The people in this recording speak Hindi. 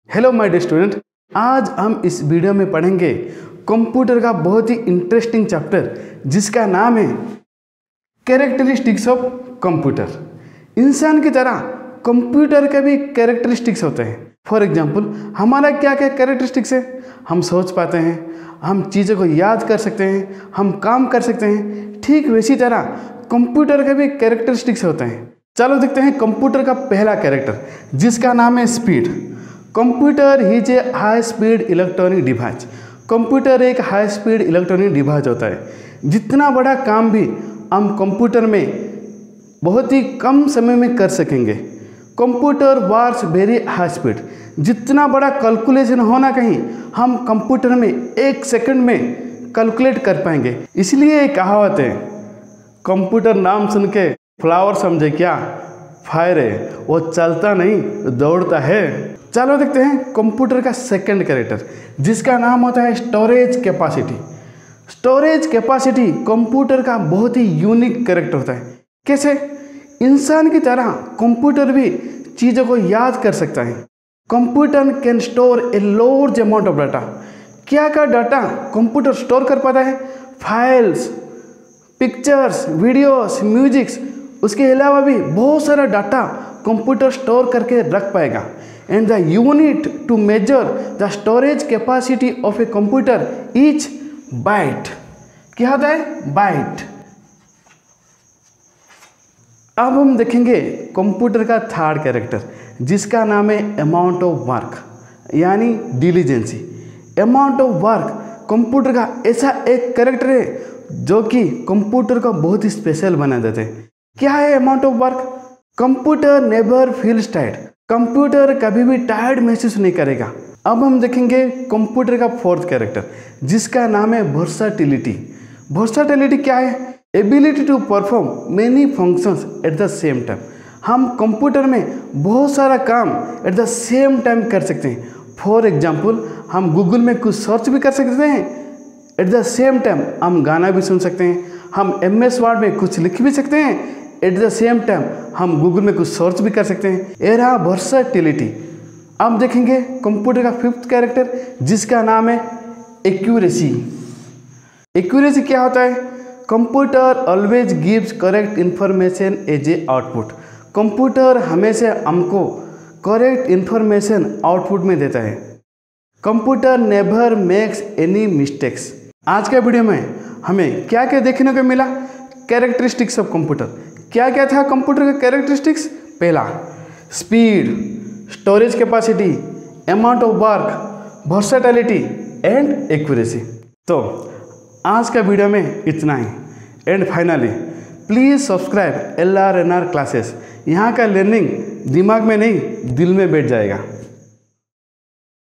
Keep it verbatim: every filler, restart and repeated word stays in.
हेलो माय डियर स्टूडेंट, आज हम इस वीडियो में पढ़ेंगे कंप्यूटर का बहुत ही इंटरेस्टिंग चैप्टर जिसका नाम है कैरेक्टरिस्टिक्स ऑफ कंप्यूटर। इंसान की तरह कंप्यूटर के भी कैरेक्टरिस्टिक्स होते हैं। फॉर एग्जांपल, हमारा क्या क्या कैरेक्टरिस्टिक्स है? हम सोच पाते हैं, हम चीज़ों को याद कर सकते हैं, हम काम कर सकते हैं। ठीक वैसी तरह कंप्यूटर के भी कैरेक्टरिस्टिक्स होते हैं। चलो देखते हैं कंप्यूटर का पहला कैरेक्टर जिसका नाम है speed. Computer is a high speed electronic device. Computer एक हाई स्पीड इलेक्ट्रॉनिक डिवाइस होता है। जितना बड़ा काम भी हम कंप्यूटर में बहुत ही कम समय में कर सकेंगे। Computer works very high speed. जितना बड़ा कैलकुलेशन होना कहीं हम कंप्यूटर में एक सेकंड में कैलकुलेट कर पाएंगे। इसलिए एक कहावत है, कंप्यूटर नाम सुन के फ्लावर समझे क्या, फायर है, वो चलता नहीं दौड़ता है। चलो देखते हैं कंप्यूटर का सेकंड कैरेक्टर जिसका नाम होता है storage capacity. Storage capacity computer का बहुत ही यूनिक कैरेक्टर होता है। कैसे? इंसान की तरह कंप्यूटर भी चीज़ों को याद कर सकता है। Computer can store a large amount of data. क्या क्या डाटा कंप्यूटर स्टोर कर पाता है? फाइल्स, पिक्चर्स, वीडियोस, म्यूजिक्स, उसके अलावा भी बहुत सारा डाटा कंप्यूटर स्टोर करके रख पाएगा। And the unit to measure the storage capacity of a computer is byte. क्या होता है? बाइट। अब हम देखेंगे कंप्यूटर का थर्ड कैरेक्टर जिसका नाम है अमाउंट ऑफ वर्क, यानी diligence. Amount of work computer का ऐसा एक कैरेक्टर है जो कि कंप्यूटर को बहुत ही स्पेशल बना देते हैं। क्या है amount of work? Computer never feels tired. Computer कभी भी टायर्ड महसूस नहीं करेगा। अब हम देखेंगे कंप्यूटर का फोर्थ कैरेक्टर जिसका नाम है वर्सैटिलिटी। वर्सैटिलिटी क्या है? Ability to perform many functions at the same time. हम कंप्यूटर में बहुत सारा काम एट द सेम टाइम कर सकते हैं। फॉर एग्जाम्पल, हम गूगल में कुछ सर्च भी कर सकते हैं, एट द सेम टाइम हम गाना भी सुन सकते हैं, हम एम एस वर्ड में कुछ लिख भी सकते हैं, एट द सेम टाइम हम गूगल में कुछ सर्च भी कर सकते हैं। ये रहा वर्सैटिलिटी। अब देखेंगे कंप्यूटर का फिफ्थ कैरेक्टर जिसका नाम है एक्यूरेसी। एक्यूरेसी क्या होता है? Computer always gives correct information as a output. Computer हमेशा हमको करेक्ट इन्फॉर्मेशन आउटपुट में देता है। Computer never makes any mistakes. आज के वीडियो में हमें क्या क्या देखने को मिला? Characteristics of computer. क्या क्या था कंप्यूटर का कैरेक्टरिस्टिक्स? पहला speed, storage capacity, amount of work, versatility and accuracy. तो आज का वीडियो में इतना ही। And finally please subscribe L R N R classes. यहाँ का लर्निंग दिमाग में नहीं दिल में बैठ जाएगा।